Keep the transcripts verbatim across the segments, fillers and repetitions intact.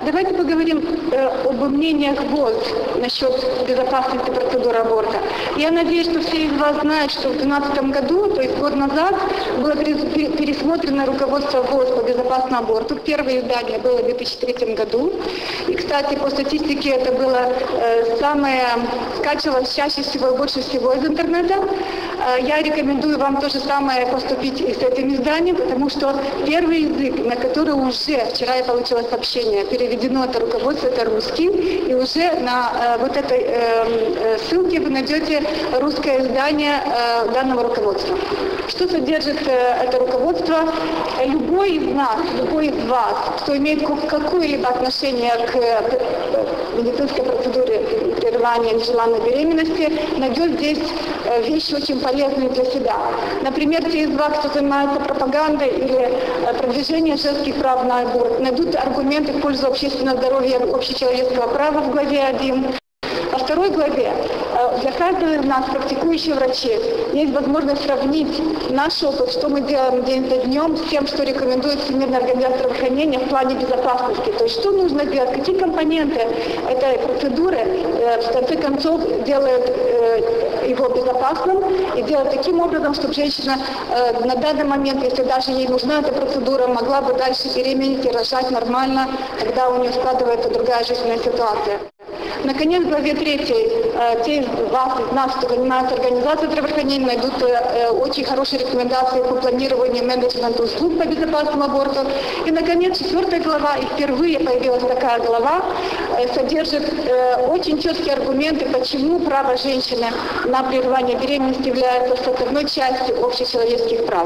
давайте поговорим э, об мнениях ВОЗ насчет безопасности процедуры аборта. Я надеюсь, что все из вас знают, что в две тысячи двенадцатом году, то есть год назад, было пересмотрено руководство ВОЗ по безопасному аборту. Первое издание было в две тысячи третьем году. И, кстати, по статистике это было э, самое, скачивалось чаще всего и больше всего из интернета. Э, я рекомендую вам то же самое поступить и с этим изданием, потому что первый язык, на который уже, вчера я получила сообщение, переведено это руководство, это русский, и уже на э, вот этой э, ссылке вы найдете русское издание э, данного руководства. Что содержит э, это руководство? Любой из нас, любой из вас, кто имеет какое-либо отношение к э, медицинской процедуре прерывания нежеланной беременности, найдет здесь э, вещи очень полезные для себя. Например, те из вас, кто занимается пропагандой или э, продвижением женских прав на аборт, найдут аргументы в пользу общественного здоровья и общечеловеческого права в главе один. Во второй главе для каждого из нас, практикующих врачей, есть возможность сравнить наш опыт, что мы делаем день за днем, с тем, что рекомендует Всемирная организация здравоохранения в плане безопасности. То есть что нужно делать, какие компоненты этой процедуры в конце концов делают его безопасным и делают таким образом, чтобы женщина на данный момент, если даже ей нужна эта процедура, могла бы дальше беременеть и рожать нормально, когда у нее складывается другая жизненная ситуация. Наконец, в главе третьей, те из вас, из нас, кто занимается организацией здравоохранения, найдут очень хорошие рекомендации по планированию менеджмента услуг по безопасному аборту. И, наконец, четвертая глава, и впервые появилась такая глава, содержит очень четкие аргументы, почему право женщины на прерывание беременности является составной частью общечеловеческих прав.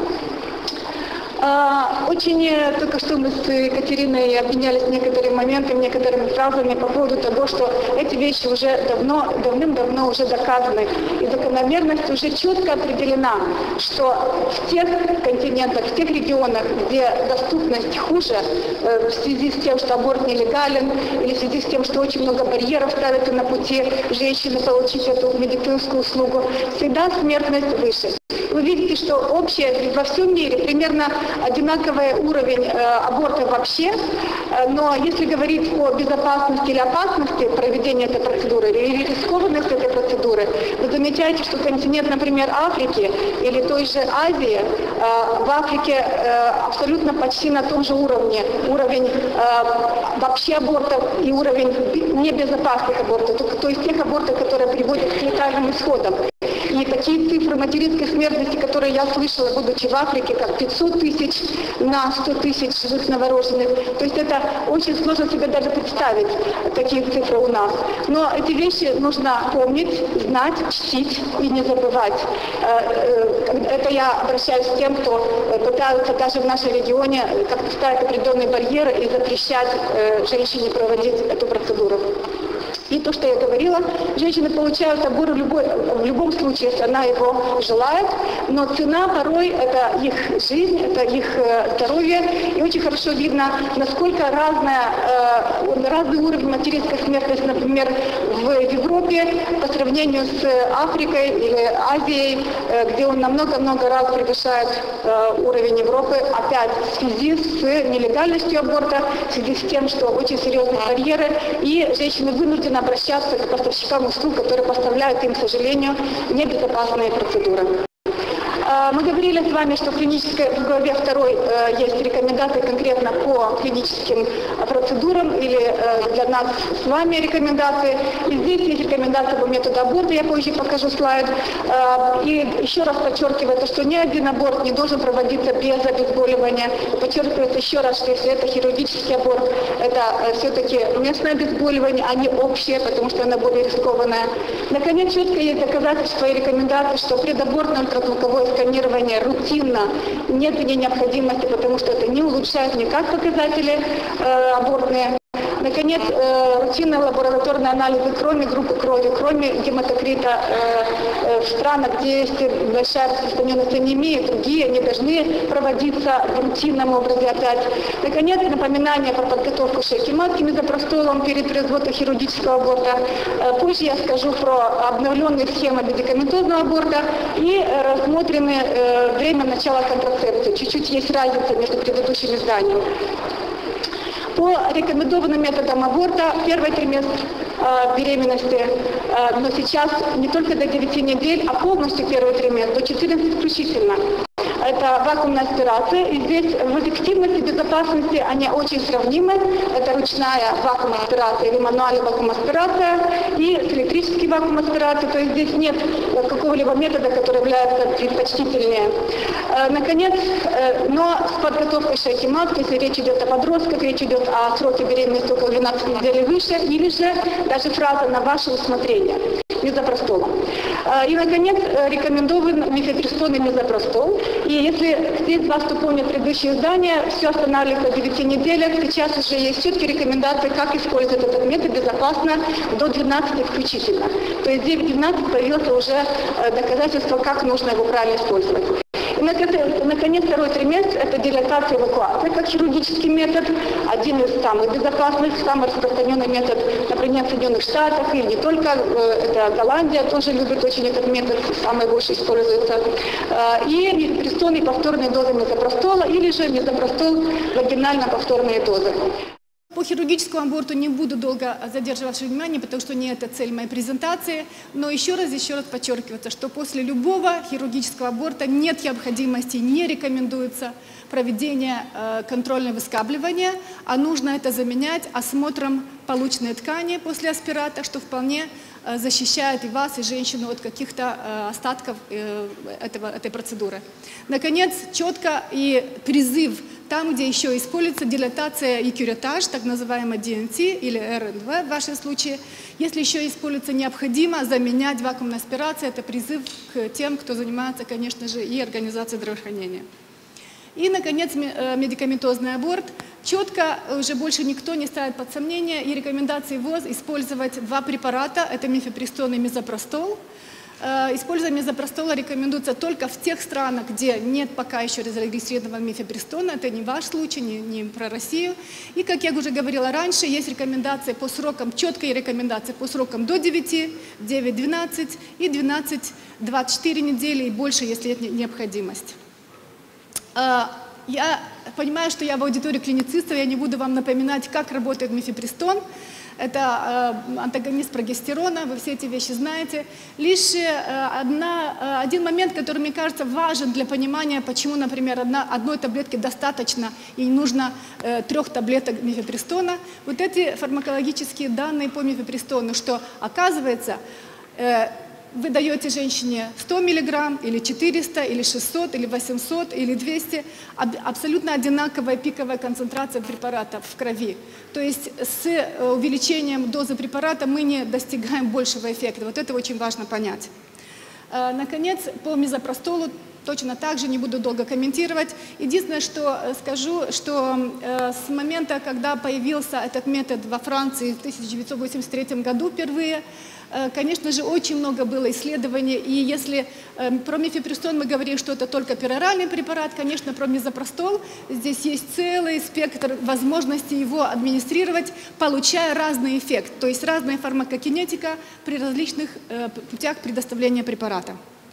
Очень только что мы с Екатериной обменялись некоторыми моментами, некоторыми фразами по поводу того, что эти вещи уже давно, давным-давно уже доказаны. И закономерность уже четко определена, что в тех континентах, в тех регионах, где доступность хуже, в связи с тем, что аборт нелегален, или в связи с тем, что очень много барьеров ставится на пути женщины получить эту медицинскую услугу, всегда смертность выше. Вы видите, что общее во всем мире примерно одинаковый уровень э, аборта вообще, э, но если говорить о безопасности или опасности проведения этой процедуры или рискованности этой процедуры, вы замечаете, что континент, например, Африки или той же Азии, э, в Африке э, абсолютно почти на том же уровне, уровень э, вообще абортов и уровень небезопасных абортов, то, то есть тех абортов, которые приводят к летальным исходам. И такие цифры материнской смертности, которые я слышала, будучи в Африке, как пятьсот тысяч на сто тысяч живых новорожденных. То есть это очень сложно себе даже представить, такие цифры у нас. Но эти вещи нужно помнить, знать, чтить и не забывать. Это я обращаюсь к тем, кто пытается даже в нашем регионе как-то ставить определенные барьеры и запрещать женщине проводить эту процедуру. И то, что я говорила, женщины получают аборт в, любой, в любом случае, если она его желает, но цена порой это их жизнь, это их э, здоровье, и очень хорошо видно, насколько разная, э, разный уровень материнской смертности, например, в Европе по сравнению с Африкой или Азией, э, где он намного-много раз превышает э, уровень Европы, опять в связи с нелегальностью аборта, в связи с тем, что очень серьезные барьеры, и женщины вынуждены обращаться к поставщикам услуг, которые поставляют им, к сожалению, небезопасные процедуры. Мы говорили с вами, что в клинической в главе второй есть рекомендации конкретно по клиническим процедурам или для нас с вами рекомендации. И здесь есть рекомендации по методу аборта, я позже покажу слайд. И еще раз подчеркиваю, что ни один аборт не должен проводиться без обезболивания. Подчеркивается еще раз, что если это хирургический аборт, это все-таки местное обезболивание, а не общее, потому что оно более рискованное. Наконец, четко есть доказательства и рекомендации, что предабортное ультразвуковое сканирование рутинно, нет в ней необходимости, потому что это не улучшает никак показатели э, абортные. Наконец, э, рутинные лабораторные анализы, кроме группы крови, кроме гематокрита, э, э, в странах, где есть большая распространенность анемии, другие, они должны проводиться в рутинном образе опять. Наконец, напоминание про подготовку шейки матки мезопростолом перед производством хирургического аборта. Э, позже я скажу про обновленные схемы медикаментозного аборта и рассмотрены э, время начала контрацепции. Чуть-чуть есть разница между предыдущими изданиями. По рекомендованным методам аборта первый триместр э, беременности, э, но сейчас не только до девяти недель, а полностью первый триместр, до четырнадцати включительно. Это вакуумная аспирация, и здесь в эффективности, безопасности они очень сравнимы. Это ручная вакуумная аспирация или мануальная вакуумная аспирация и электрический вакуум аспирации, то есть здесь нет какого-либо метода, который является предпочтительнее. Наконец, но с подготовкой шейки матки, если речь идет о подростках, речь идет о сроке беременности около двенадцати недель и выше, или же даже фраза «на ваше усмотрение» мезопростолом. И, наконец, рекомендован мифепристон и мезопростол. И если те из вас, кто помнит предыдущие издания, все останавливается в девяти неделях, сейчас уже есть четкие рекомендации, как использовать этот метод безопасно до двенадцати включительно. То есть в двенадцать появилось уже доказательство, как нужно его правильно использовать. И, наконец, второй триместр – это дилатация и эвакуация, как хирургический метод, один из самых безопасных, самый распространенный метод, например, в Соединенных Штатах, и не только, это Голландия тоже любит очень этот метод, самый больше используется. И мифепристон и повторные дозы мезопростола, или же мезопростол вагинально-повторные дозы. По хирургическому аборту не буду долго задерживать ваше внимание, потому что не это цель моей презентации. Но еще раз, еще раз подчеркивается, что после любого хирургического аборта нет необходимости, не рекомендуется проведение э, контрольного выскабливания, а нужно это заменять осмотром полученной ткани после аспирата, что вполне э, защищает и вас, и женщину от каких-то э, остатков э, этого, этой процедуры. Наконец, четко и призыв там, где еще используется дилатация и кюретаж, так называемый ди эн ти или эр эн вэ в вашем случае, если еще используется необходимо заменять вакуумную аспирацию, это призыв к тем, кто занимается, конечно же, и организацией здравоохранения. И, наконец, медикаментозный аборт. Четко уже больше никто не ставит под сомнение и рекомендации ВОЗ использовать два препарата, это мифепристон и мезопростол. Использование мезопростола рекомендуется только в тех странах, где нет пока еще зарегистрированного мифепристона. Это не ваш случай, не, не про Россию. И, как я уже говорила раньше, есть рекомендации по срокам, четкие рекомендации по срокам до девяти, девять-двенадцать и двенадцать-двадцать четыре недели и больше, если есть необходимость. Я понимаю, что я в аудитории клиницистов, я не буду вам напоминать, как работает мифепристон. Это э, антагонист прогестерона, вы все эти вещи знаете. Лишь э, одна, э, один момент, который, мне кажется, важен для понимания, почему, например, одна, одной таблетки достаточно и не нужно э, трех таблеток мифепристона. Вот эти фармакологические данные по мифепристону, что оказывается, э, вы даете женщине сто миллиграмм, или четыреста, или шестьсот, или восемьсот, или двести, абсолютно одинаковая пиковая концентрация препарата в крови. То есть с увеличением дозы препарата мы не достигаем большего эффекта. Вот это очень важно понять. Наконец, по мезопростолу точно так же, не буду долго комментировать. Единственное, что скажу, что с момента, когда появился этот метод во Франции в тысяча девятьсот восемьдесят третьем году впервые, конечно же, очень много было исследований, и если э, про мифепристон мы говорим, что это только пероральный препарат, конечно, про мезопростол здесь есть целый спектр возможностей его администрировать, получая разный эффект, то есть разная фармакокинетика при различных э, путях предоставления препарата.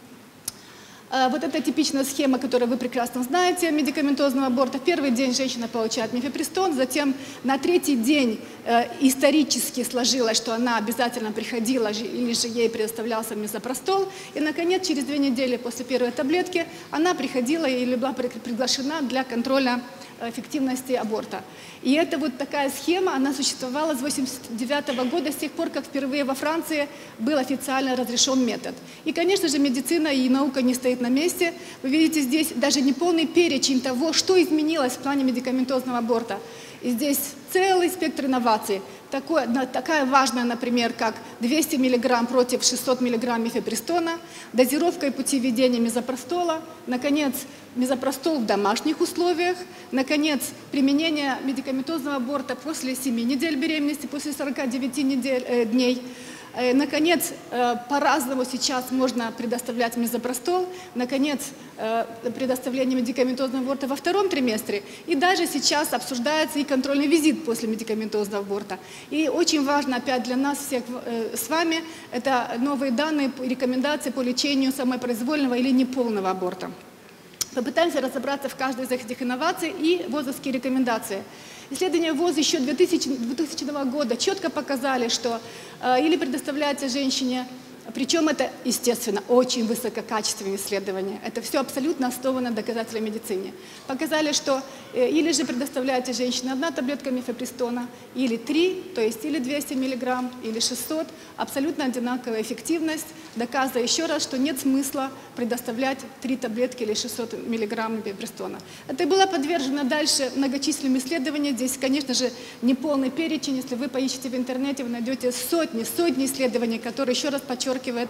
Вот это типичная схема, которую вы прекрасно знаете, медикаментозного аборта. Первый день женщина получает мифепристон, затем на третий день э, исторически сложилось, что она обязательно приходила, или же ей предоставлялся мезопростол. И, наконец, через две недели после первой таблетки она приходила или была приглашена для контроля эффективности аборта. И это вот такая схема, она существовала с восемьдесят девятого года, с тех пор, как впервые во Франции был официально разрешен метод. И, конечно же, медицина и наука не стоит на месте. Вы видите здесь даже неполный перечень того, что изменилось в плане медикаментозного аборта. И здесь целый спектр инноваций. Такое, такая важная, например, как двести миллиграмм против шестисот миллиграмм мифепристона, дозировка и пути введения мезопростола, наконец, мезопростол в домашних условиях, наконец, применение медикаментозного аборта после семи недель беременности, после сорока девяти недель, э, дней. Наконец, по-разному сейчас можно предоставлять мезопростол, наконец, предоставление медикаментозного аборта во втором триместре, и даже сейчас обсуждается и контрольный визит после медикаментозного аборта. И очень важно опять для нас всех с вами, это новые данные, рекомендации по лечению самопроизвольного или неполного аборта. Попытаемся разобраться в каждой из этих инноваций и ВОЗовские рекомендации. Исследования ВОЗ еще двухтысячного года четко показали, что э, или предоставляется женщине, причем это, естественно, очень высококачественные исследования, это все абсолютно основано на доказательной медицине, показали, что э, или же предоставляется женщине одна таблетка мифепристона, или три, то есть или двести миллиграмм, или шестьсот, абсолютно одинаковая эффективность, доказывая еще раз, что нет смысла предоставлять три таблетки или шестьсот миллиграмм мифепристона. Это было подвержено дальше многочисленным исследованиям. Здесь, конечно же, не полный перечень. Если вы поищете в интернете, вы найдете сотни, сотни исследований, которые еще раз подчеркивают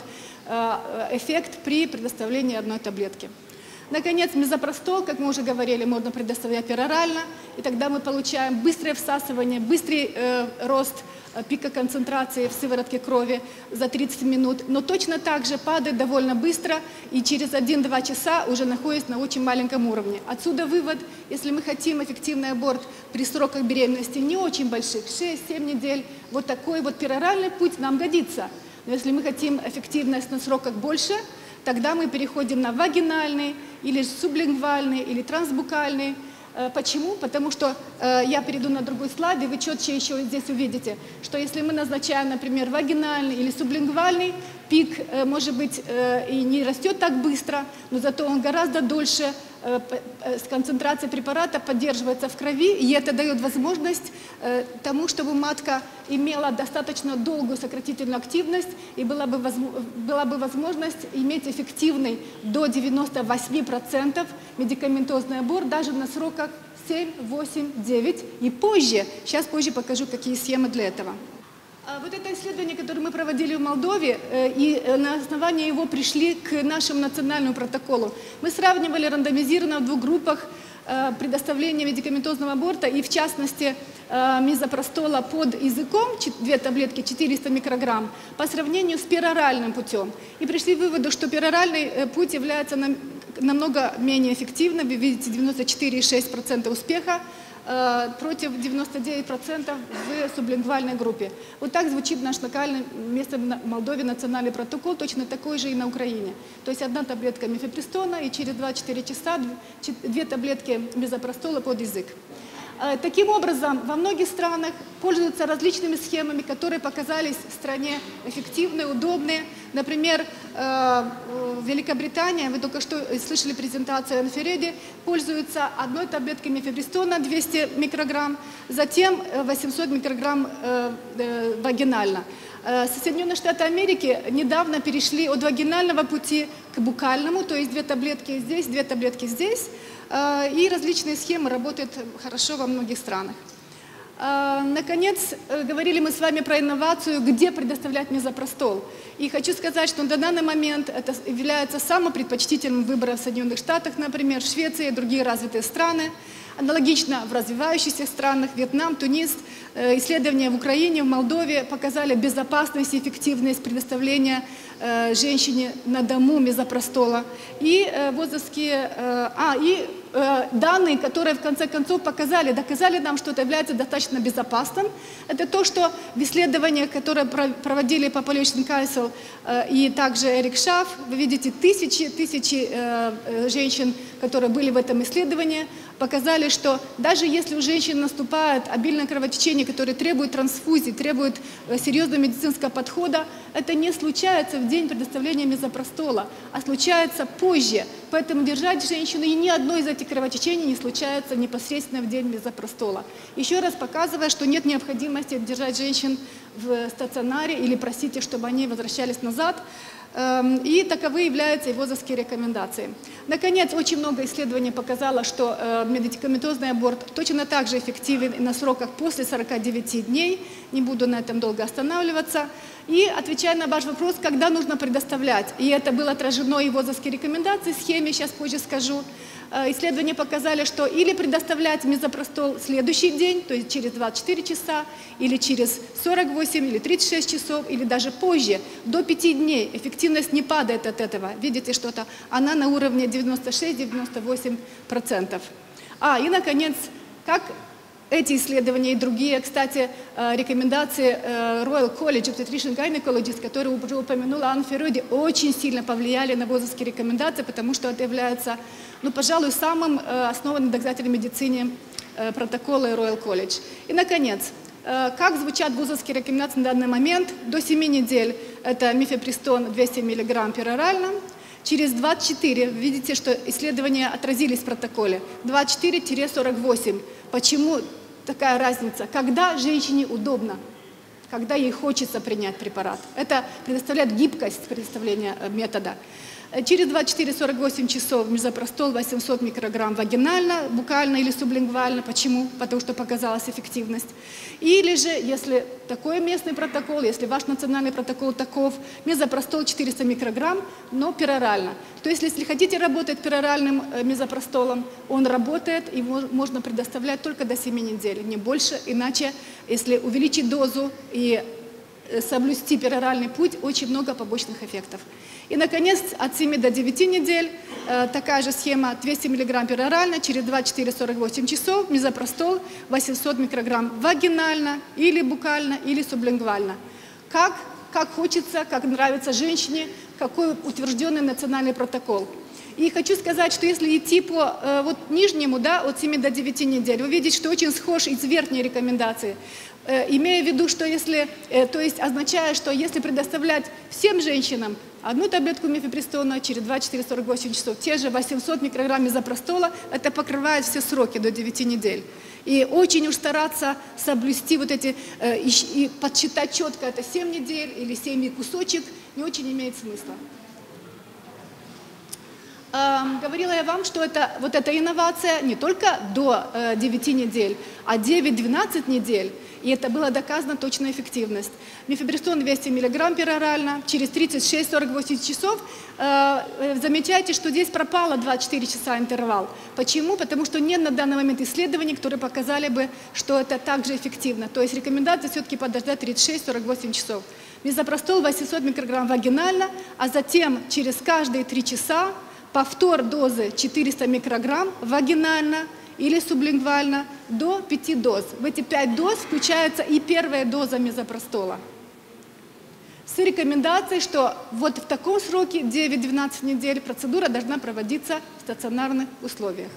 эффект при предоставлении одной таблетки. Наконец, мезопростол, как мы уже говорили, можно предоставлять перорально, и тогда мы получаем быстрое всасывание, быстрый э, рост э, пика концентрации в сыворотке крови за тридцать минут, но точно так же падает довольно быстро и через один-два часа уже находится на очень маленьком уровне. Отсюда вывод: если мы хотим эффективный аборт при сроках беременности не очень больших, шесть-семь недель, вот такой вот пероральный путь нам годится. Но если мы хотим эффективность на сроках больше, тогда мы переходим на вагинальный, или сублингвальный, или трансбукальный. Почему? Потому что, я перейду на другой слайд, и вы четче еще здесь увидите, что если мы назначаем, например, вагинальный или сублингвальный, пик, может быть, и не растет так быстро, но зато он гораздо дольше, концентрация препарата поддерживается в крови, и это дает возможность тому, чтобы матка имела достаточно долгую сократительную активность, и была бы, была бы возможность иметь эффективный до девяноста восьми процентов медикаментозный аборт даже на сроках семь, восемь, девять и позже. Сейчас позже покажу, какие схемы для этого. Вот это исследование, которое мы проводили в Молдове, и на основании его пришли к нашему национальному протоколу. Мы сравнивали рандомизированно в двух группах предоставление медикаментозного аборта и, в частности, мезопростола под языком, две таблетки четыреста микрограмм, по сравнению с пероральным путем. И пришли к выводу, что пероральный путь является намного менее эффективным. Вы видите девяносто четыре и шесть десятых процента успеха против девяноста девяти процентов в сублингвальной группе. Вот так звучит наш локальный место в Молдове национальный протокол, точно такой же и на Украине. То есть одна таблетка мифепристона и через два-четыре часа две таблетки мезопростола под язык. Таким образом, во многих странах пользуются различными схемами, которые показались в стране эффективные, удобные. Например, в Великобритании, вы только что слышали презентацию Энфереди, пользуются одной таблеткой мифепристона двести микрограмм, затем восемьсот микрограмм вагинально. Соединенные Штаты Америки недавно перешли от вагинального пути к букальному, то есть две таблетки здесь, две таблетки здесь. И различные схемы работают хорошо во многих странах. Наконец, говорили мы с вами про инновацию, где предоставлять мезопростол. И хочу сказать, что на данный момент это является самым предпочтительным выбором в Соединенных Штатах, например, в Швеции и другие развитые страны. Аналогично в развивающихся странах, Вьетнам, Тунис, исследования в Украине, в Молдове показали безопасность и эффективность предоставления женщине на дому мезопростола. И ВОЗовские, а, и данные, которые в конце концов показали, доказали нам, что это является достаточно безопасным. Это то, что в исследованиях, которые проводили Population Council и также Эрик Шаф, вы видите тысячи, тысячи женщин, которые были в этом исследовании, показали, что даже если у женщин наступает обильное кровотечение, которое требует трансфузии, требует серьезного медицинского подхода, это не случается в день предоставления мезопростола, а случается позже. Поэтому держать женщину, и ни одно из этих кровотечений не случается непосредственно в день мезопростола. Еще раз показывая, что нет необходимости держать женщин в стационаре или просить их, чтобы они возвращались назад. И таковы являются и ВОЗовские рекомендации. Наконец, очень много исследований показало, что медикаментозный аборт точно так же эффективен и на сроках после сорока девяти дней. Не буду на этом долго останавливаться. И отвечая на ваш вопрос, когда нужно предоставлять. И это было отражено и в ВОЗовские рекомендации, в схеме, сейчас позже скажу. Исследования показали, что или предоставлять мезопростол в следующий день, то есть через двадцать четыре часа, или через сорок восемь или тридцать шесть часов, или даже позже, до пяти дней. Эффективность не падает от этого. Видите, что-то она на уровне девяноста шести — девяноста восьми процентов. А, и, наконец, как эти исследования и другие, кстати, рекомендации Royal College of Obstetrician and Gynecologists, которые уже упомянула Анна Фероди, очень сильно повлияли на вузовские рекомендации, потому что это является, ну, пожалуй, самым основанным доказательным в медицине протокола Royal College. И, наконец, как звучат вузовские рекомендации на данный момент? До семи недель это мифепристон двести миллиграмм перорально. Через двадцать четыре, видите, что исследования отразились в протоколе, двадцать четыре — сорок восемь. Почему такая разница? Когда женщине удобно, когда ей хочется принять препарат. Это предоставляет гибкость предоставления метода. Через двадцать четыре — сорок восемь часов мизопростол восемьсот микрограмм вагинально, букально или сублингвально. Почему? Потому что показалась эффективность. Или же, если такой местный протокол, если ваш национальный протокол таков, мизопростол четыреста микрограмм, но перорально. То есть, если хотите работать пероральным мизопростолом, он работает и можно предоставлять только до семи недель, не больше. Иначе, если увеличить дозу и соблюсти пероральный путь, очень много побочных эффектов. И, наконец, от семи до девяти недель э, такая же схема: двести миллиграмм перорально, через двадцать четыре — сорок восемь часов мизопростол восемьсот микрограмм вагинально, или букально, или сублингвально. Как, как хочется, как нравится женщине, какой утвержденный национальный протокол. И хочу сказать, что если идти по э, вот, нижнему, да, от семи до девяти недель, вы видите, что очень схож из верхней рекомендации. Э, имея в виду, что если, э, то есть означает, что если предоставлять всем женщинам одну таблетку мифепристона через двадцать четыре — сорок восемь часов, те же восемьсот микрограмм мизопростола, это покрывает все сроки до девяти недель. И очень уж стараться соблюсти вот эти, э, и, и подсчитать четко, это семь недель или семь и кусочек, не очень имеет смысла. Говорила я вам, что это, вот эта инновация не только до э, девяти недель, а девять-двенадцать недель. И это было доказано точная эффективность. Мифепристон двести миллиграмм перорально, через тридцать шесть — сорок восемь часов. Э, замечайте, что здесь пропало двадцать четыре часа интервал. Почему? Потому что нет на данный момент исследований, которые показали бы, что это также эффективно. То есть рекомендация все-таки подождать тридцать шесть — сорок восемь часов. Мизопростол восемьсот микрограмм вагинально, а затем через каждые три часа повтор дозы четыреста микрограмм вагинально или сублингвально до пяти доз. В эти пять доз включается и первая доза мизопростола. С рекомендацией, что вот в таком сроке девять-двенадцать недель процедура должна проводиться в стационарных условиях.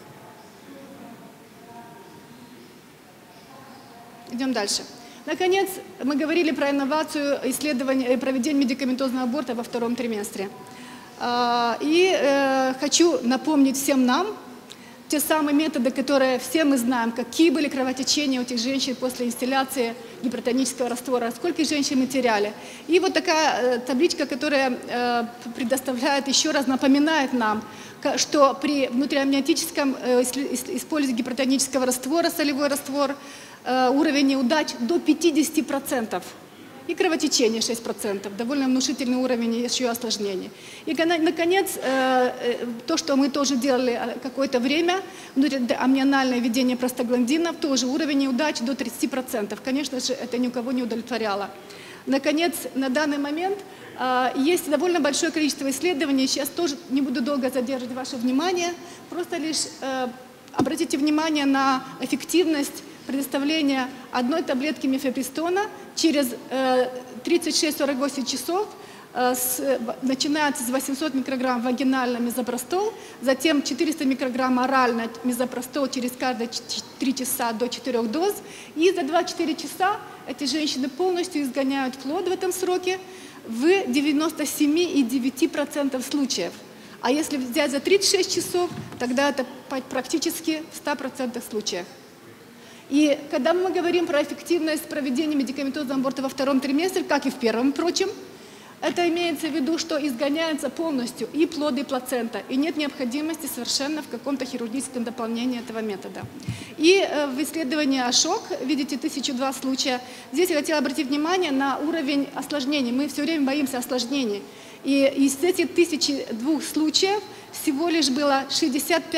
Идем дальше. Наконец, мы говорили про инновацию исследования и проведения медикаментозного аборта во втором триместре. И э, хочу напомнить всем нам те самые методы, которые все мы знаем, какие были кровотечения у этих женщин после инстилляции гипертонического раствора, сколько женщин мы теряли. И вот такая э, табличка, которая э, предоставляет, еще раз напоминает нам, что при внутриамниотическом э, использовании гипертонического раствора, солевой раствор, э, уровень неудач до пятидесяти процентов. И кровотечение шесть процентов, довольно внушительный уровень еще осложнений. И, наконец, то, что мы тоже делали какое-то время, амниональное введение простагландинов, тоже уровень неудач до тридцати процентов. Конечно же, это ни у кого не удовлетворяло. Наконец, на данный момент есть довольно большое количество исследований. Сейчас тоже не буду долго задерживать ваше внимание, просто лишь обратите внимание на эффективность предоставления одной таблетки мифепристона через э, тридцать шесть — сорок восемь часов, э, с, начинается с восьмисот микрограмм вагинально мизопростол, затем четыреста микрограмм орально мизопростол через каждые три часа до четырёх доз. И за двадцать четыре часа эти женщины полностью изгоняют плод в этом сроке в девяноста семи и девяти процентах случаев. А если взять за тридцать шесть часов, тогда это практически в ста процентах случаев. И когда мы говорим про эффективность проведения медикаментозного аборта во втором триместре, как и в первом, впрочем, это имеется в виду, что изгоняется полностью и плод, и плацента, и нет необходимости совершенно в каком-то хирургическом дополнении этого метода. И э, в исследовании АШОК, видите, тысяча два случая, здесь я хотела обратить внимание на уровень осложнений. Мы все время боимся осложнений. И из этих тысячи двух случаев всего лишь было шестьдесят пять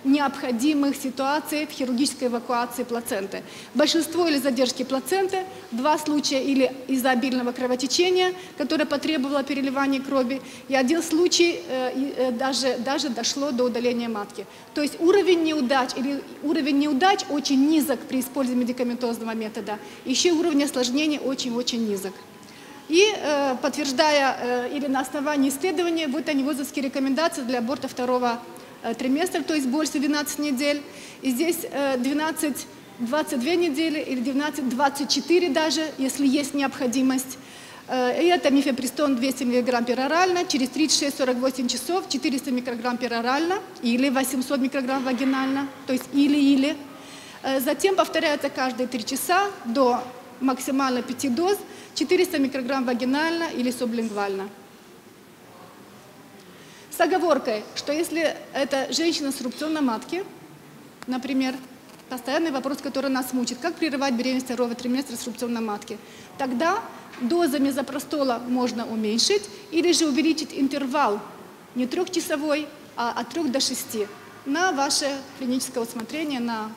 необходимых ситуаций в хирургической эвакуации плаценты. Большинство или задержки плаценты, два случая или из-за обильного кровотечения, которое потребовало переливания крови, и один случай э, э, даже, даже дошло до удаления матки. То есть уровень неудач, или уровень неудач очень низок при использовании медикаментозного метода, еще уровень осложнений очень-очень низок. И э, подтверждая э, или на основании исследования, вот они ВОЗовские рекомендации для аборта второго э, триместра, то есть больше двенадцати недель. И здесь э, двенадцать-двадцать две недели или двенадцать-двадцать четыре даже, если есть необходимость. Э, и это мифепристон двести миллиграмм перорально, через тридцать шесть — сорок восемь часов четыреста микрограмм перорально или восемьсот микрограмм вагинально, то есть или-или. Э, затем повторяется каждые три часа до максимально пяти доз, четыреста микрограмм вагинально или сублингвально. С оговоркой, что если это женщина с рубцом на матке, например, постоянный вопрос, который нас мучит, как прерывать беременность второго триместра с рубцом на матке, тогда доза мезопростола можно уменьшить или же увеличить интервал не трехчасовой, а от трёх до шести на ваше клиническое усмотрение, на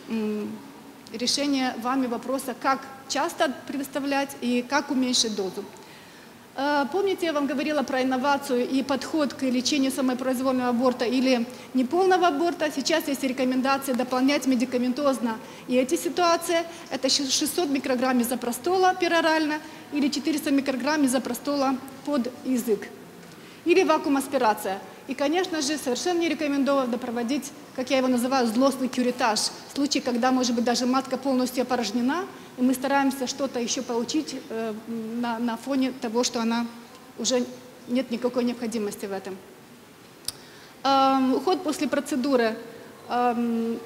решение вами вопроса, как часто предоставлять и как уменьшить дозу. Помните, я вам говорила про инновацию и подход к лечению самопроизвольного аборта или неполного аборта. Сейчас есть рекомендация дополнять медикаментозно и эти ситуации. Это шестьсот микрограмм мезопростола перорально или четыреста микрограмм мезопростола под язык. Или вакуум-аспирация. И, конечно же, совершенно не рекомендовано проводить, как я его называю, злостный кюретаж. В случае, когда, может быть, даже матка полностью опорожнена, и мы стараемся что-то еще получить э, на, на фоне того, что она уже нет никакой необходимости в этом. Эм, уход после процедуры. Эм,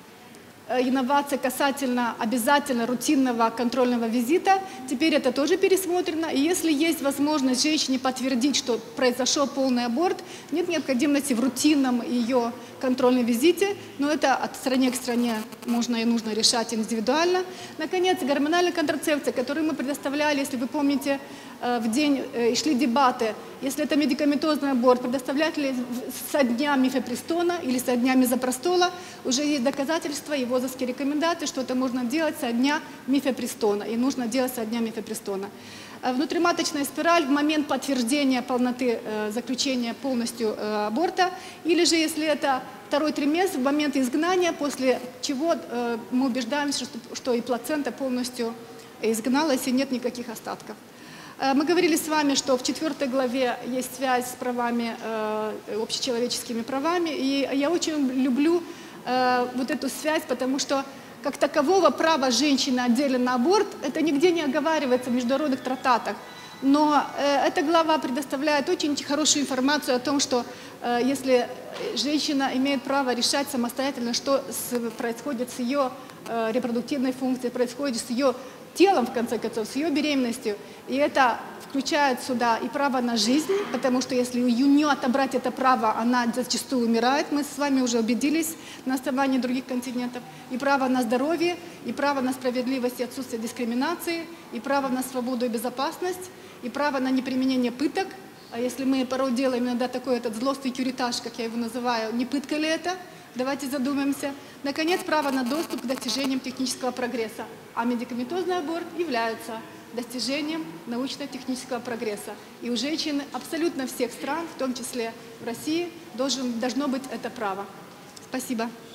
инновация касательно обязательно рутинного контрольного визита. Теперь это тоже пересмотрено. И если есть возможность женщине подтвердить, что произошел полный аборт, нет необходимости в рутинном ее контрольном визите, но это от страны к стране можно и нужно решать индивидуально. Наконец, гормональная контрацепция, которую мы предоставляли, если вы помните, в день шли дебаты, если это медикаментозный аборт, предоставлять ли со дня мифепристона или со дня мезопростола, уже есть доказательства и ВОЗовские рекомендации, что это можно делать со дня мифепристона, и нужно делать со дня мифепристона. Внутриматочная спираль в момент подтверждения полноты э, заключения полностью э, аборта, или же если это второй триместр, в момент изгнания, после чего э, мы убеждаемся, что, что и плацента полностью изгналась и нет никаких остатков. Мы говорили с вами, что в четвертой главе есть связь с правами, э, общечеловеческими правами, и я очень люблю э, вот эту связь, потому что как такового права женщины отдельно на аборт, это нигде не оговаривается в международных трактатах. Но э, эта глава предоставляет очень хорошую информацию о том, что э, если женщина имеет право решать самостоятельно, что с, происходит с ее э, репродуктивной функцией, происходит с ее телом, в конце концов, с ее беременностью. И это включает сюда и право на жизнь, потому что если у нее отобрать это право, она зачастую умирает. Мы с вами уже убедились на основании других континентов. И право на здоровье, и право на справедливость и отсутствие дискриминации, и право на свободу и безопасность, и право на неприменение пыток. А если мы порой делаем иногда такой этот злостный кюретаж, как я его называю, не пытка ли это? Давайте задумаемся. Наконец, право на доступ к достижениям технического прогресса. А медикаментозный аборт является достижением научно-технического прогресса. И у женщин абсолютно всех стран, в том числе в России, должен, должно быть это право. Спасибо.